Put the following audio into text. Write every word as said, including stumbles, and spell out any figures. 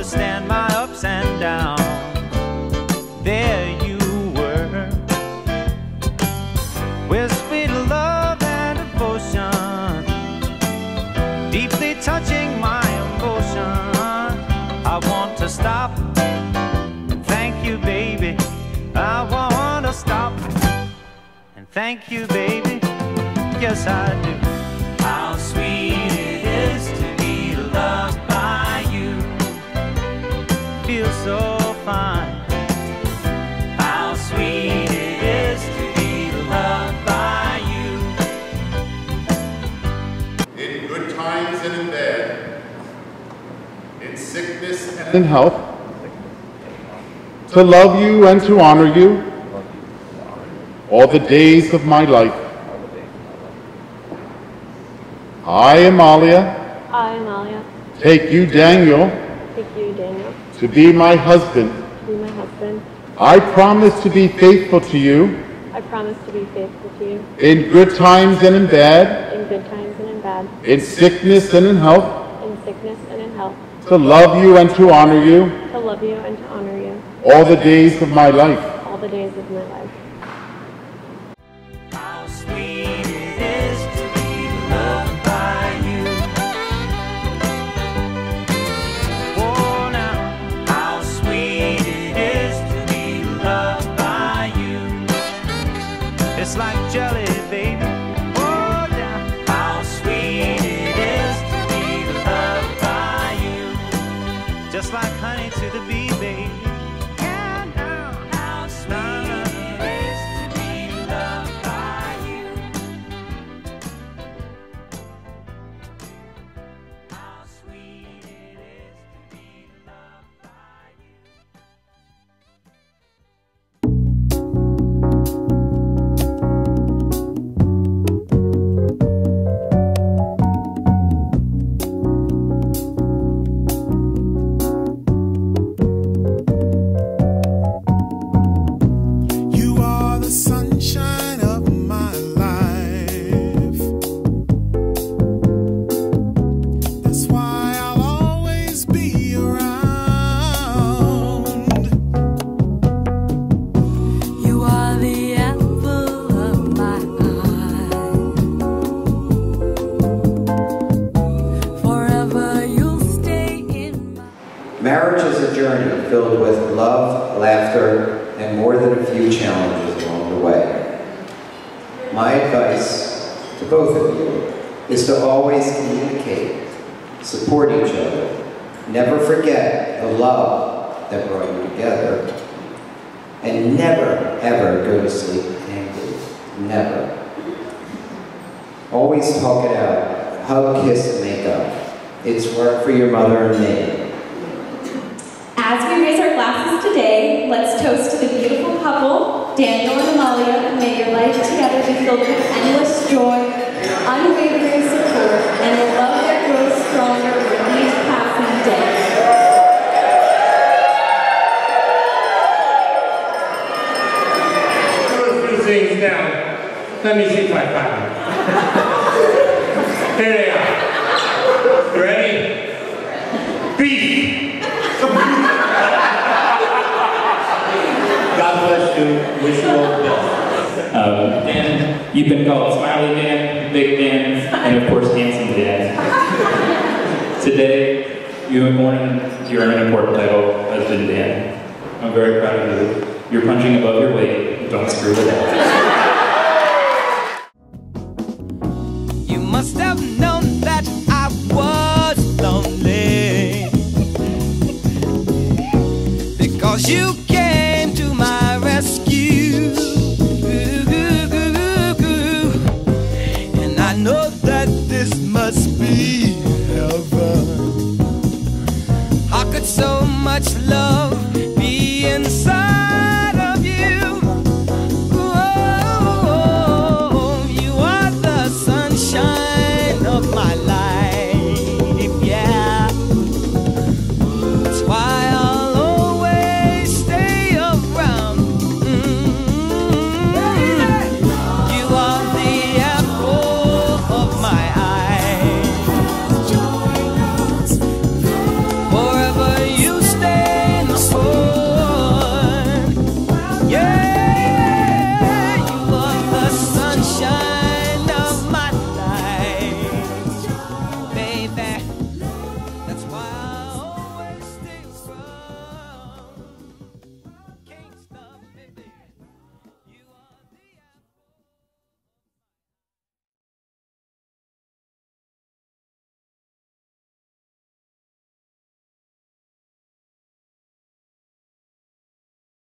understand my ups and downs. There you were, with sweet love and devotion, deeply touching my emotion. I want to stop and thank you, baby. I want to stop and thank you, baby. Yes, I do. How sweet it is to be loved by you. Feels so fine. How sweet it is to be loved by you. In good times and in bad, in sickness and in health, to love you and to honor you all the days of my life. I, Amalia, I, Amalia, take you, Daniel, take you, Daniel, to be my husband. to be my husband. I promise to be faithful to you I promise to be faithful to you in good times and in bad, in good times and in bad, in sickness and in health, in sickness and in health, to love you and to honor you to love you and to honor you all the days of my life. all the days of my life. How sweet it is to be loved by you. Oh, now, how sweet it is to be loved by you. It's like jelly, baby. Oh, now, how sweet it is to be loved by you. Just like honey to the bee, baby. Yeah, now, how sweet it is to be loved by you. How sweet it is to be loved by you. You are the sunshine of my life. That's why I'll always be around. You are the apple of my eye. Forever you'll stay in my... Marriage is a journey filled with love, laughter, and more than a few challenges along the way. My advice to both of you is to always communicate, support each other, never forget the love that brought you together, and never, ever go to sleep angry. Never. Always talk it out. Hug, kiss, and make up. It's work for your mother and me. As we raise our glasses today, let's toast to the beautiful couple, Daniel and Amalia. May your life together be filled with endless joy, unwavering support, and a love that grows stronger with each passing day. Put a few things down. Let me see if I find them. Here they are. You ready? Beef. God bless you. Wish you all the best. Um, and you've been called Smiley Dan, Big Dan, and of course Handsome Dan. Today, you have born your an important title, Husband Dan. I'm very proud of you. You're punching above your weight. Don't screw it up. You must have known that I was lonely, because you came to my rescue. And I know that this must be heaven. How could so much love